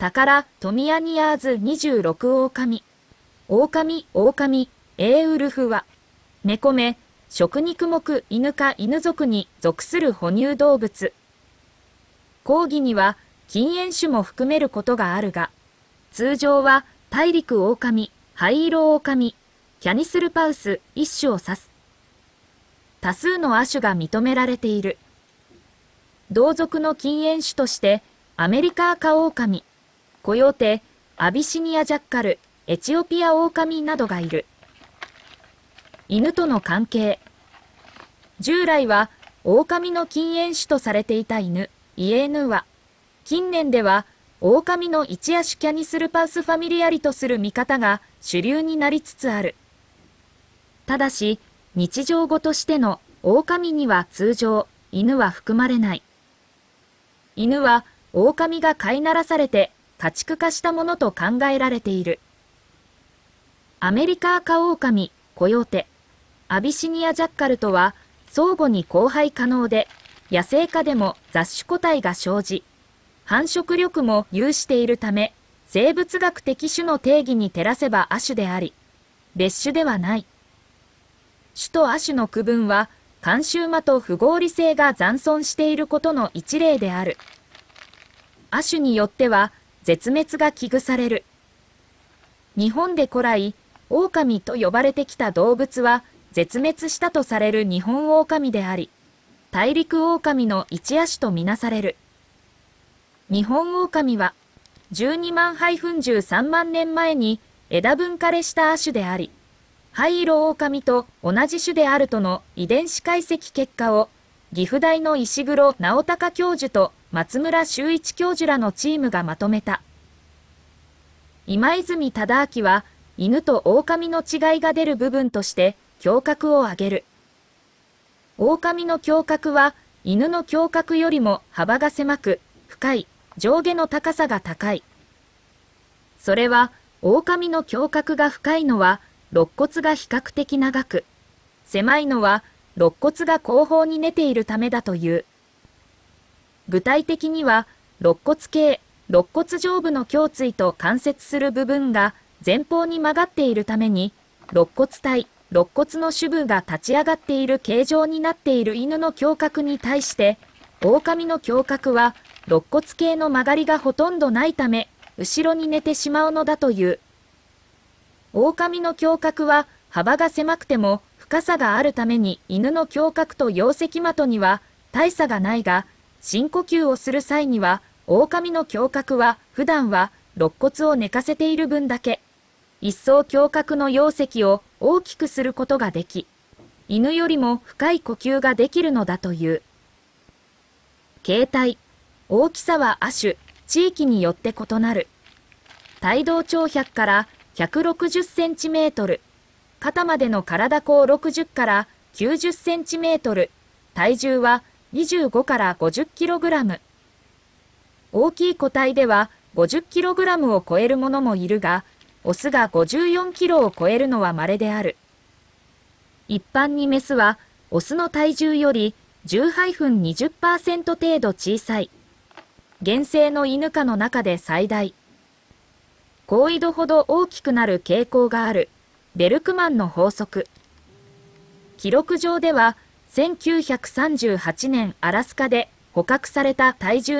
宝、トミアニアーズ26狼。狼、ウルフは、猫目、食肉目犬科犬属に属する哺乳動物。講義には近縁種も含めることがあるが、通常は大陸狼、灰色狼、キャニスルパウス一種を指す。多数の亜種が認められている。同属の近縁種として、アメリカアカオオカミ、コヨーテ、アビシニアジャッカル、エチオピアオオカミなどがいる。犬との関係。従来は、オオカミの近縁種とされていた犬、イエーヌは、近年では、オオカミの一亜種キャニスルパウスファミリアリとする見方が主流になりつつある。ただし、日常語としてのオオカミには通常、犬は含まれない。犬は、オオカミが飼いならされて家畜化したものと考えられている。アメリカアカオオカミ、コヨーテ、アビシニアジャッカルとは相互に交配可能で、野生下でも雑種個体が生じ、繁殖力も有しているため、生物学的種の定義に照らせば亜種であり、別種ではない。種と亜種の区分は、慣習間と不合理性が残存していることの一例である。亜種によっては、絶滅が危惧される。日本で古来、狼と呼ばれてきた動物は、絶滅したとされる日本狼であり、大陸狼の一亜種とみなされる。日本狼は、12万-13万年前に枝分かれした亜種であり、灰色狼と同じ種であるとの遺伝子解析結果を、岐阜大の石黒直隆教授と松村修一教授らのチームがまとめた。今泉忠明は、犬と狼の違いが出る部分として、胸郭を挙げる。狼の胸郭は、犬の胸郭よりも幅が狭く、深い、上下の高さが高い。それは、狼の胸郭が深いのは、肋骨が比較的長く、狭いのは、肋骨が後方に出ているためだという。具体的には、肋骨系、肋骨上部の胸椎と関節する部分が前方に曲がっているために、肋骨体、肋骨の主部が立ち上がっている形状になっている犬の胸郭に対して、狼の胸郭は肋骨系の曲がりがほとんどないため、後ろに寝てしまうのだという。狼の胸郭は幅が狭くても深さがあるために犬の胸郭と葉石的には大差がないが、深呼吸をする際には、狼の胸郭は普段は肋骨を寝かせている分だけ、一層胸郭の容積を大きくすることができ、犬よりも深い呼吸ができるのだという。形態、大きさは亜種、地域によって異なる。体動長100から160センチメートル、肩までの体高60から90センチメートル、体重は25から50キログラム。大きい個体では50キログラムを超えるものもいるが、オスが54キロを超えるのは稀である。一般にメスは、オスの体重より10-20% 程度小さい。原生の犬科の中で最大。高緯度ほど大きくなる傾向がある、ベルクマンの法則。記録上では、1938年アラスカで捕獲された体重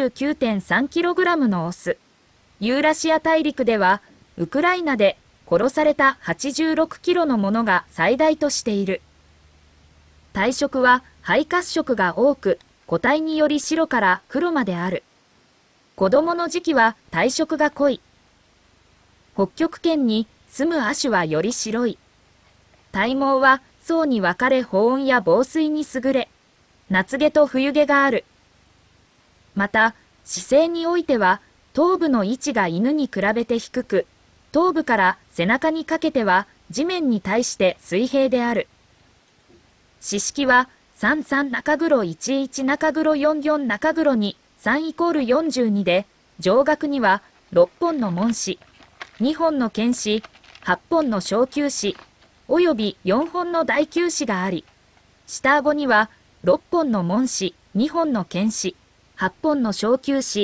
79.3kg のオス。ユーラシア大陸では、ウクライナで殺された86キロのものが最大としている。体色は灰褐色が多く、個体により白から黒まである。子供の時期は体色が濃い。北極圏に住む亜種はより白い。体毛は層に分かれ保温や防水に優れ、夏毛と冬毛がある。また、姿勢においては、頭部の位置が犬に比べて低く、頭部から背中にかけては地面に対して水平である。四式は33中黒11中黒44中黒2、3=42で、上顎には6本の門歯、2本の犬歯、8本の小臼歯、および4本の大臼歯があり、下顎には6本の門歯、2本の犬歯、8本の小臼歯、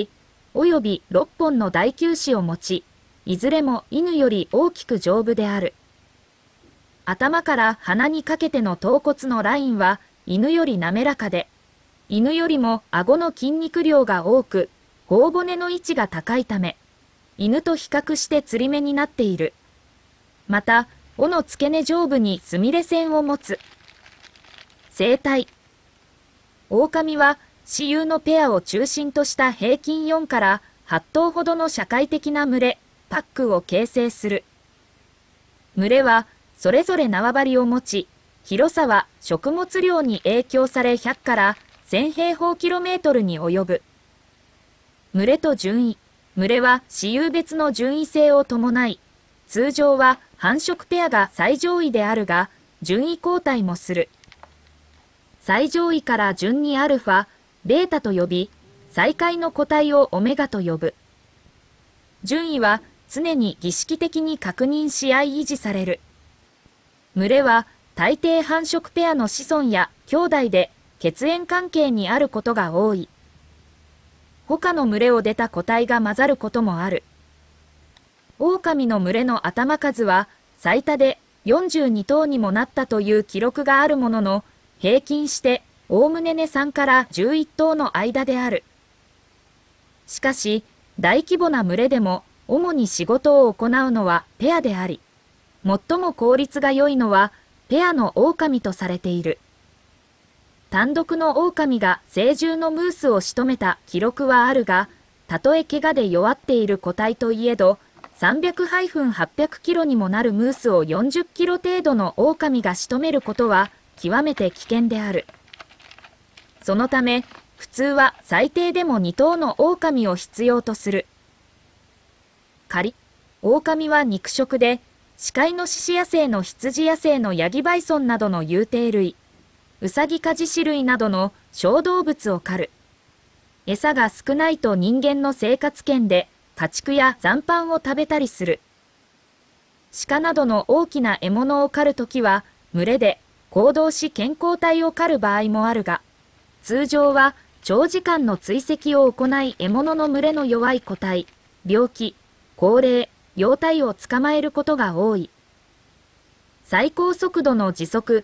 および6本の大球歯を持ち、いずれも犬より大きく丈夫である。頭から鼻にかけての頭骨のラインは犬より滑らかで、犬よりも顎の筋肉量が多く、頬骨の位置が高いため、犬と比較して釣り目になっている。また、尾の付け根上部にすみれ線を持つ。生態。狼は、雌雄のペアを中心とした平均4から8頭ほどの社会的な群れ、パックを形成する。群れは、それぞれ縄張りを持ち、広さは食物量に影響され100から1000平方キロメートルに及ぶ。群れと順位。群れは雌雄別の順位性を伴い、通常は繁殖ペアが最上位であるが、順位交代もする。最上位から順にアルファ、ベータと呼び、最下位の個体をオメガと呼ぶ。順位は常に儀式的に確認し合い維持される。群れは大抵繁殖ペアの子孫や兄弟で血縁関係にあることが多い。他の群れを出た個体が混ざることもある。狼の群れの頭数は最多で42頭にもなったという記録があるものの、平均しておおむね3から11頭の間である。しかし、大規模な群れでも主に仕事を行うのはペアであり、最も効率が良いのはペアの狼とされている。単独の狼が成獣のムースを仕留めた記録はあるが、たとえ怪我で弱っている個体といえど、300-800キロにもなるムースを40キロ程度の狼が仕留めることは極めて危険である。そのため、普通は最低でも2頭の狼を必要とする。狩り。狼は肉食で、視界の獅子野生の羊野生のヤギバイソンなどの有定類、ウサギカジシ類などの小動物を狩る。餌が少ないと人間の生活圏で家畜や残飯を食べたりする。鹿などの大きな獲物を狩るときは群れで行動し健康体を狩る場合もあるが、通常は長時間の追跡を行い獲物の群れの弱い個体、病気、高齢、幼体を捕まえることが多い。最高速度の時速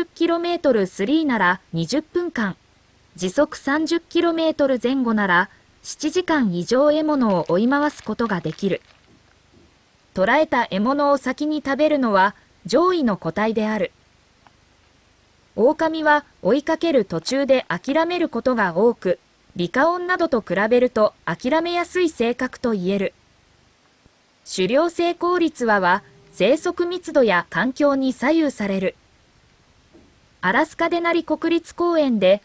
70km/s なら20分間、時速 30km 前後なら7時間以上獲物を追い回すことができる。捕らえた獲物を先に食べるのは上位の個体である。狼は追いかける途中で諦めることが多く、リカオンなどと比べると諦めやすい性格と言える。狩猟成功率は生息密度や環境に左右される。アラスカデナリ国立公園で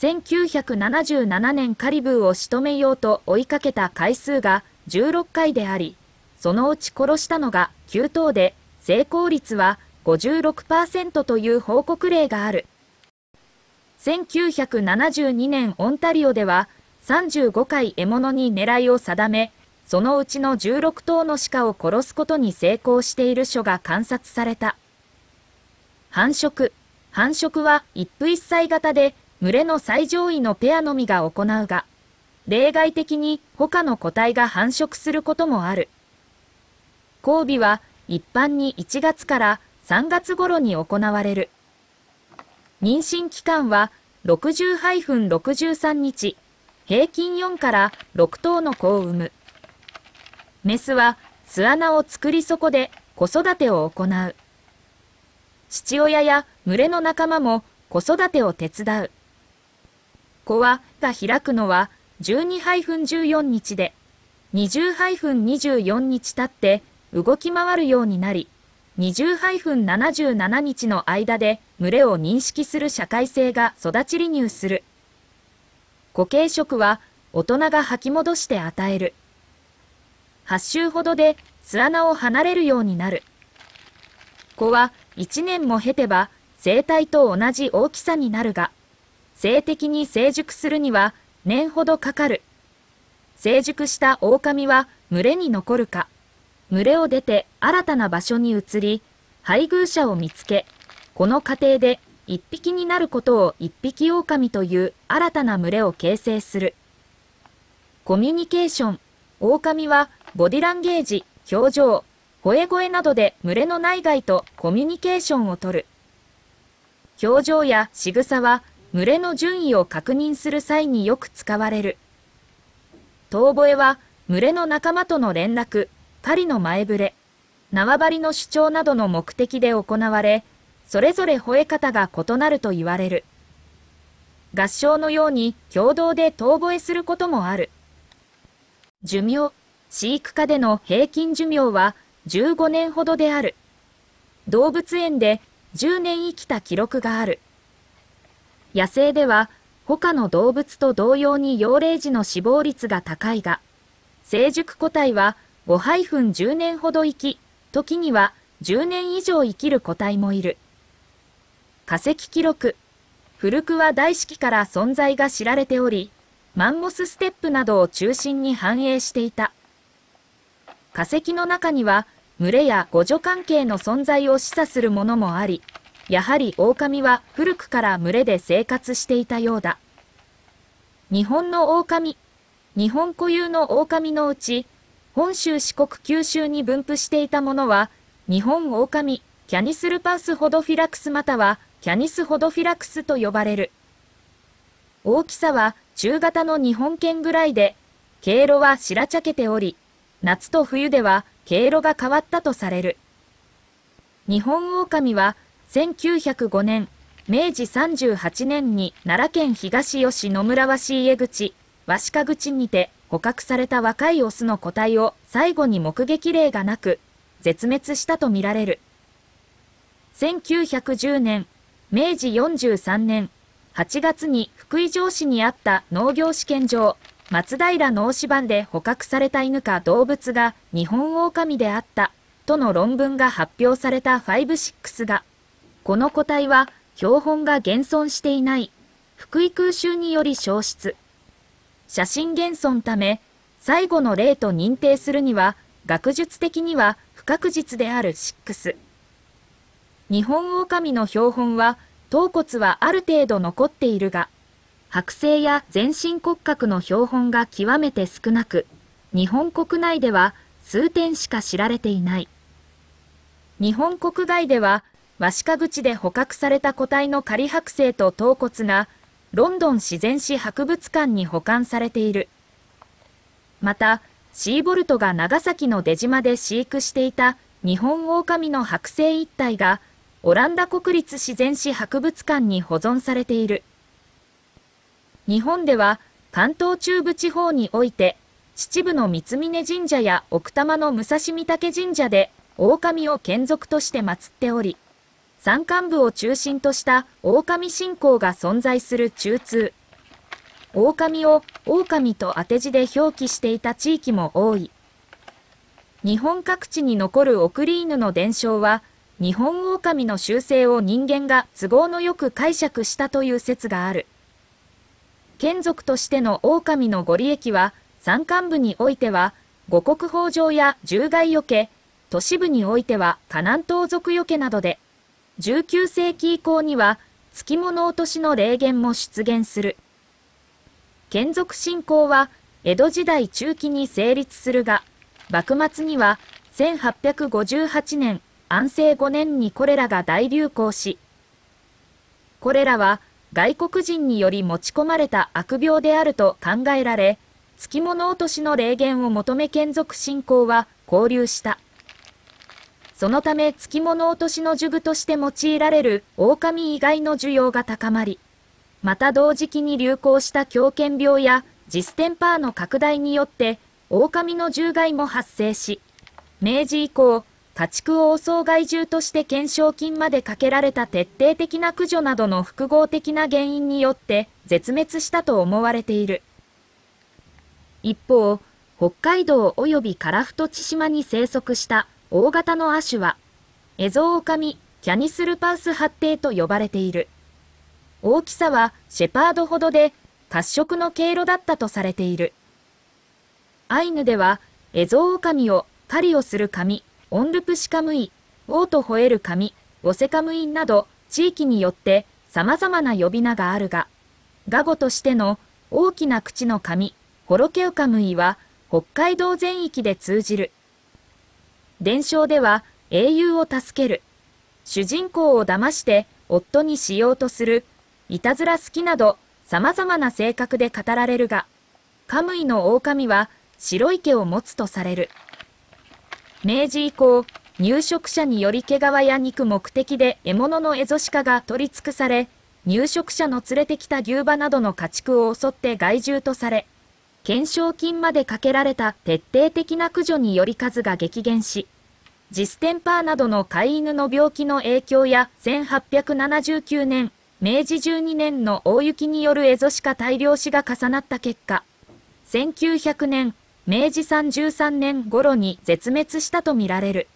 1977年カリブーを仕留めようと追いかけた回数が16回であり、そのうち殺したのが9頭で、成功率は 56% という報告例がある。1972年オンタリオでは35回獲物に狙いを定め、そのうちの16頭の鹿を殺すことに成功している種が観察された。繁殖。繁殖は一夫一妻型で群れの最上位のペアのみが行うが、例外的に他の個体が繁殖することもある。交尾は一般に1月から3月頃に行われる。妊娠期間は60-63日、平均4から6頭の子を産む。メスは巣穴を作りそこで子育てを行う。父親や群れの仲間も子育てを手伝う。子が開くのは12-14日で、20-24日経って動き回るようになり、20-77日の間で群れを認識する社会性が育ち離乳する。固形食は大人が吐き戻して与える。8週ほどで巣穴を離れるようになる。子は1年も経てば成体と同じ大きさになるが、性的に成熟するには年ほどかかる。成熟した狼は群れに残るか、群れを出て新たな場所に移り、配偶者を見つけ、この過程で一匹になることを一匹狼という新たな群れを形成する。 コミュニケーション。狼はボディランゲージ、表情、吠え声などで群れの内外とコミュニケーションをとる。表情や仕草は群れの順位を確認する際によく使われる。遠吠えは群れの仲間との連絡、狩りの前触れ、縄張りの主張などの目的で行われ、それぞれ吠え方が異なると言われる。合唱のように共同で遠吠えすることもある。寿命。飼育下での平均寿命は15年ほどである。動物園で10年生きた記録がある。野生では他の動物と同様に幼齢児の死亡率が高いが、成熟個体は5-10年ほど生き、時には10年以上生きる個体もいる。化石記録。古くは大式から存在が知られており、マンモスステップなどを中心に繁栄していた。化石の中には群れや互助関係の存在を示唆するものもあり、やはり狼は古くから群れで生活していたようだ。日本の狼。日本固有の狼のうち、本州四国九州に分布していたものは、日本狼、キャニスルパウスホドフィラクスまたはキャニスホドフィラクスと呼ばれる。大きさは中型の日本犬ぐらいで、経路は白茶けており、夏と冬では経路が変わったとされる。日本狼は1905年、明治38年に奈良県東吉野村鷲家口、鷲鹿口にて捕獲された若いオスの個体を最後に目撃例がなく、絶滅したとみられる。1910年、明治43年、8月に福井城市にあった農業試験場、松平農師番で捕獲された犬か動物が日本狼であった、との論文が発表された5-6が、この個体は標本が現存していない、福井空襲により消失。写真現存ため、最後の例と認定するには、学術的には不確実である6。日本狼の標本は、頭骨はある程度残っているが、剥製や全身骨格の標本が極めて少なく、日本国内では数点しか知られていない。日本国外では、鷲鹿口で捕獲された個体の仮剥製と頭骨が、ロンドン自然史博物館に保管されている。また、シーボルトが長崎の出島で飼育していた日本狼の剥製一体が、オランダ国立自然史博物館に保存されている。日本では関東中部地方において、秩父の三峯神社や奥多摩の武蔵御嶽神社で狼を眷属として祀っており、山間部を中心とした狼信仰が存在する中通。狼を狼と当て字で表記していた地域も多い。日本各地に残る送り犬の伝承は、日本狼の習性を人間が都合のよく解釈したという説がある。眷属としての狼のご利益は、山間部においては、五穀豊穣や獣害よけ、都市部においては河南盗賊よけなどで、19世紀以降には、付き物落としの霊言も出現する。眷属信仰は、江戸時代中期に成立するが、幕末には、1858年、安政5年にコレラが大流行し、これらは外国人により持ち込まれた悪病であると考えられ、付き物落としの霊言を求め眷属信仰は交流した。そのため付き物落としの呪具として用いられる狼以外の需要が高まり、また同時期に流行した狂犬病やジステンパーの拡大によって狼の獣害も発生し、明治以降、家畜を襲う害獣として懸賞金までかけられた徹底的な駆除などの複合的な原因によって絶滅したと思われている。一方、北海道及び樺太千島に生息した大型の亜種は、エゾオオカミ、キャニスルパウス発蹄と呼ばれている。大きさはシェパードほどで、褐色の経路だったとされている。アイヌでは、エゾオオカミを狩りをする神、オンルプシカムイ、オーと吠える神、オセカムインなど、地域によって様々な呼び名があるが、雅語としての大きな口の神、 ホロケオカムイは北海道全域で通じる。伝承では英雄を助ける。主人公を騙して夫にしようとする。いたずら好きなど様々な性格で語られるが、カムイの狼は白い毛を持つとされる。明治以降、入植者により毛皮や肉目的で獲物のエゾシカが取り尽くされ、入植者の連れてきた牛馬などの家畜を襲って害獣とされ、懸賞金までかけられた徹底的な駆除により数が激減し、ジステンパーなどの飼い犬の病気の影響や1879年、明治12年の大雪によるエゾシカ大量死が重なった結果、1900年、明治33年頃に絶滅したとみられる。